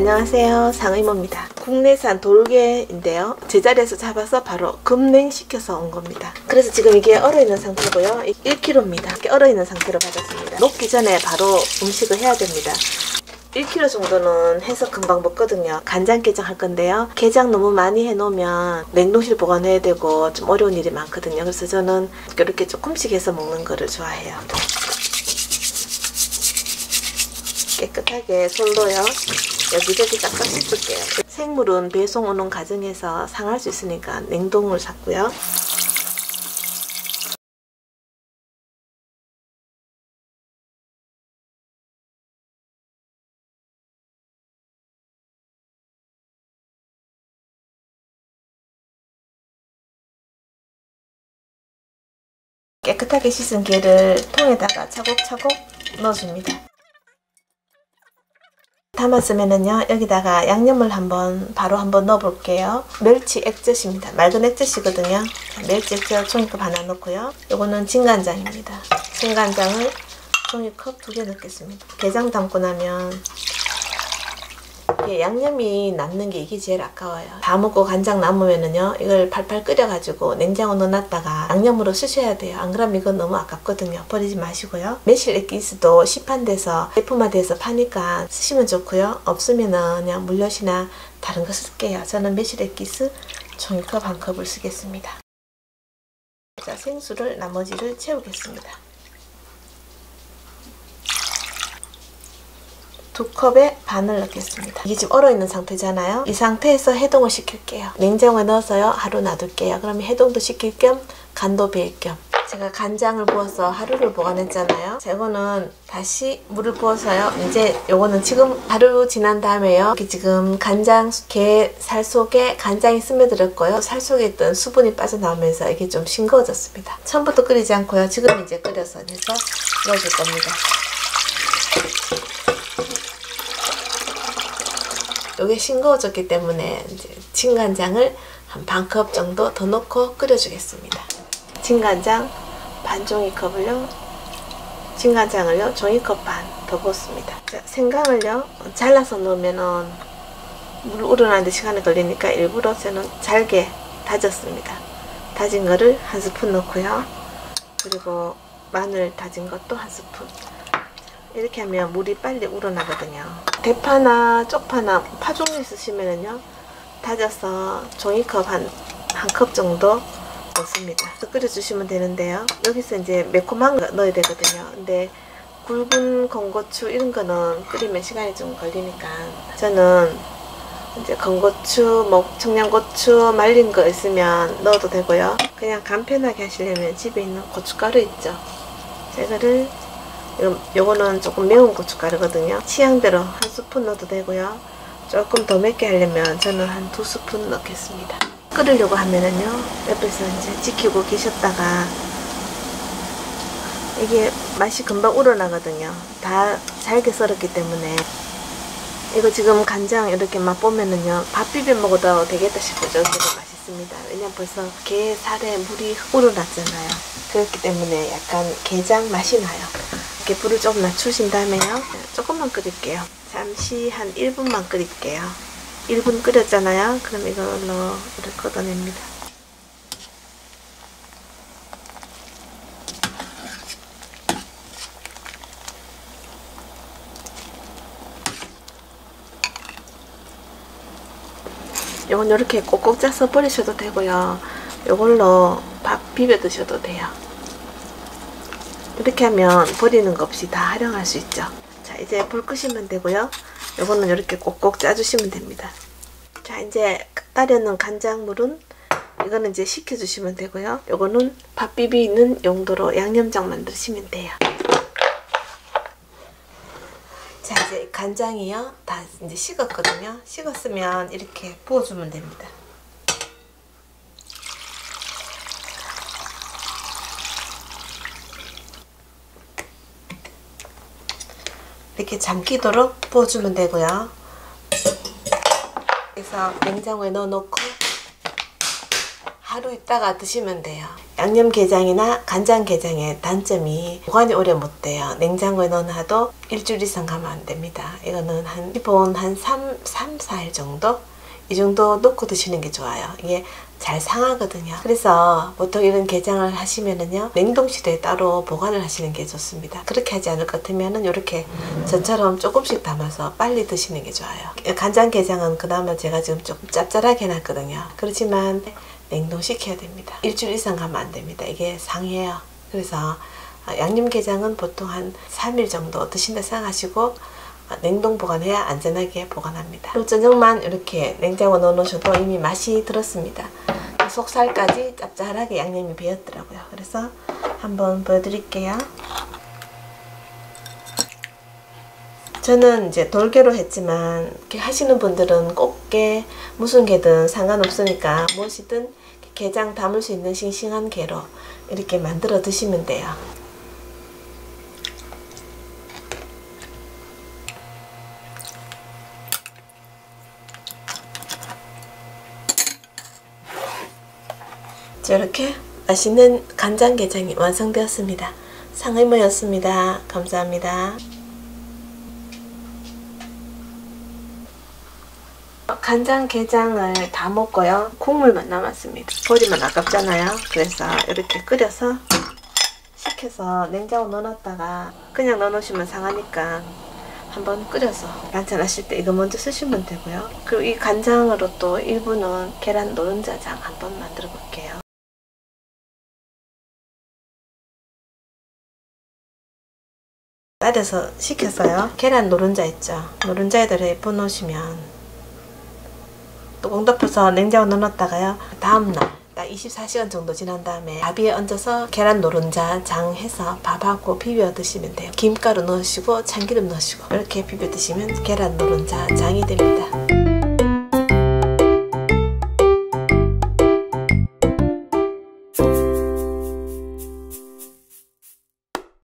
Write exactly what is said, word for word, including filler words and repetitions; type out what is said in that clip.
안녕하세요, 상의모입니다. 국내산 돌게인데요, 제자리에서 잡아서 바로 급냉시켜서 온 겁니다. 그래서 지금 이게 얼어있는 상태고요, 일 킬로그램입니다. 이렇게 얼어있는 상태로 받았습니다. 녹기 전에 바로 음식을 해야 됩니다. 일 킬로그램 정도는 해서 금방 먹거든요. 간장게장 할 건데요, 게장 너무 많이 해놓으면 냉동실 보관해야 되고 좀 어려운 일이 많거든요. 그래서 저는 이렇게 조금씩 해서 먹는 거를 좋아해요. 깨끗하게 솔로요 여기저기 싹싹 씻을게요. 생물은 배송 오는 과정에서 상할 수 있으니까 냉동을 샀고요. 깨끗하게 씻은 게를 통에다가 차곡차곡 넣어줍니다. 담았으면은요, 여기다가 양념을 한번 바로 한번 넣어 볼게요. 멸치 액젓입니다. 맑은 액젓이거든요. 멸치 액젓 종이컵 하나 넣고요. 요거는 진간장입니다. 진간장을 종이컵 두 개 넣겠습니다. 게장 담고 나면 양념이 남는 게 이게 제일 아까워요. 다 먹고 간장 남으면은요, 이걸 팔팔 끓여가지고 냉장고 넣어놨다가 양념으로 쓰셔야 돼요. 안 그러면 이건 너무 아깝거든요. 버리지 마시고요. 매실 액기스도 시판돼서 제품화돼서 파니까 쓰시면 좋고요. 없으면은 그냥 물엿이나 다른 거 쓸게요. 저는 매실 액기스 종이컵 한 컵을 쓰겠습니다. 자, 생수를 나머지를 채우겠습니다. 두 컵에 반을 넣겠습니다. 이게 지금 얼어있는 상태잖아요. 이 상태에서 해동을 시킬게요. 냉장고에 넣어서요, 하루 놔둘게요. 그러면 해동도 시킬 겸 간도 배일 겸. 제가 간장을 부어서 하루를 보관했잖아요. 자, 이거는 다시 물을 부어서요, 이제 요거는 지금 하루 지난 다음에요, 이렇게 지금 간장 게 살 속에 간장이 스며들었고요, 살 속에 있던 수분이 빠져나오면서 이게 좀 싱거워졌습니다. 처음부터 끓이지 않고요, 지금 이제 끓여서 해서 넣어줄 겁니다. 이게 싱거워졌기 때문에 이제 진간장을 한 반 컵 정도 더 넣고 끓여주겠습니다. 진간장 반 종이컵을요, 진간장을요 종이컵 반 더 붓습니다. 자, 생강을요 잘라서 넣으면은 물 우러나는데 시간이 걸리니까 일부러 저는 잘게 다졌습니다. 다진 거를 한 스푼 넣고요. 그리고 마늘 다진 것도 한 스푼. 이렇게 하면 물이 빨리 우러나거든요. 대파나 쪽파나 파 종류 있으시면은요, 다져서 종이컵 한 한 컵 정도 넣습니다. 끓여주시면 되는데요. 여기서 이제 매콤한 거 넣어야 되거든요. 근데 굵은 건고추 이런 거는 끓이면 시간이 좀 걸리니까 저는 이제 건고추, 뭐 청양고추 말린 거 있으면 넣어도 되고요. 그냥 간편하게 하시려면 집에 있는 고춧가루 있죠. 이거를 요거는 조금 매운 고춧가루거든요. 취향대로 한 스푼 넣어도 되고요. 조금 더 맵게 하려면 저는 한 두 스푼 넣겠습니다. 끓이려고 하면은요, 옆에서 이제 지키고 계셨다가 이게 맛이 금방 우러나거든요. 다 잘게 썰었기 때문에. 이거 지금 간장 이렇게 맛보면은요, 밥 비벼 먹어도 되겠다 싶을 정도로 맛있습니다. 왜냐면 벌써 게 살에 물이 우러났잖아요. 그렇기 때문에 약간 게장 맛이 나요. 이렇게 불을 조금 낮추신 다음에요, 조금만 끓일게요. 잠시 한 일 분만 끓일게요. 일 분 끓였잖아요. 그럼 이걸로 물을 걷어냅니다. 요건 이렇게 꼭꼭 짜서 버리셔도 되고요. 요걸로 밥 비벼 드셔도 돼요. 이렇게 하면 버리는 거 없이 다 활용할 수 있죠. 자, 이제 불 끄시면 되고요. 요거는 이렇게 꼭꼭 짜주시면 됩니다. 자, 이제 따르는 간장물은 이거는 이제 식혀주시면 되고요. 요거는 밥 비비는 용도로 양념장 만드시면 돼요. 자, 이제 간장이요, 다 이제 식었거든요. 식었으면 이렇게 부어주면 됩니다. 이렇게 잠기도록 부어주면 되고요. 그래서 냉장고에 넣어놓고 하루 있다가 드시면 돼요. 양념게장이나 간장게장의 단점이 보관이 오래 못 돼요. 냉장고에 넣어놔도 일주일 이상 가면 안 됩니다. 이거는 한 기본 한 삼, 사 일 정도? 이 정도 넣고 드시는 게 좋아요. 이게 잘 상하거든요. 그래서 보통 이런 게장을 하시면은요, 냉동실에 따로 보관을 하시는 게 좋습니다. 그렇게 하지 않을 것 같으면은 이렇게 저처럼 조금씩 담아서 빨리 드시는 게 좋아요. 간장게장은 그나마 제가 지금 조금 짭짤하게 해놨거든요. 그렇지만 냉동시켜야 됩니다. 일주일 이상 가면 안 됩니다. 이게 상해요. 그래서 양념게장은 보통 한 삼 일 정도 드신다 생각하시고 냉동 보관해야 안전하게 보관합니다. 그리고 저녁만 이렇게 냉장고 넣어 놓으셔도 이미 맛이 들었습니다. 속살까지 짭짤하게 양념이 배었더라고요. 그래서 한번 보여드릴게요. 저는 이제 돌게로 했지만 이렇게 하시는 분들은 꽃게, 무슨 게든 상관없으니까 무엇이든 게장 담을 수 있는 싱싱한 게로 이렇게 만들어 드시면 돼요. 이렇게 맛있는 간장게장이 완성되었습니다. 상의모였습니다. 감사합니다. 간장게장을 다 먹고요. 국물만 남았습니다. 버리면 아깝잖아요. 그래서 이렇게 끓여서 식혀서 냉장고 넣어놨다가 그냥 넣어놓으시면 상하니까 한번 끓여서 반찬 하실 때 이거 먼저 쓰시면 되고요. 그리고 이 간장으로 또 일부는 계란 노른자장 한번 만들어 볼게요. 따려서 식혀서요. 계란 노른자 있죠. 노른자에다가 부어놓으시면 뚜껑 덮어서 냉장고 넣어놨다가요. 다음날 딱 이십사 시간 정도 지난 다음에 밥 위에 얹어서 계란 노른자 장 해서 밥하고 비벼 드시면 돼요. 김가루 넣으시고 참기름 넣으시고 이렇게 비벼 드시면 계란 노른자 장이 됩니다.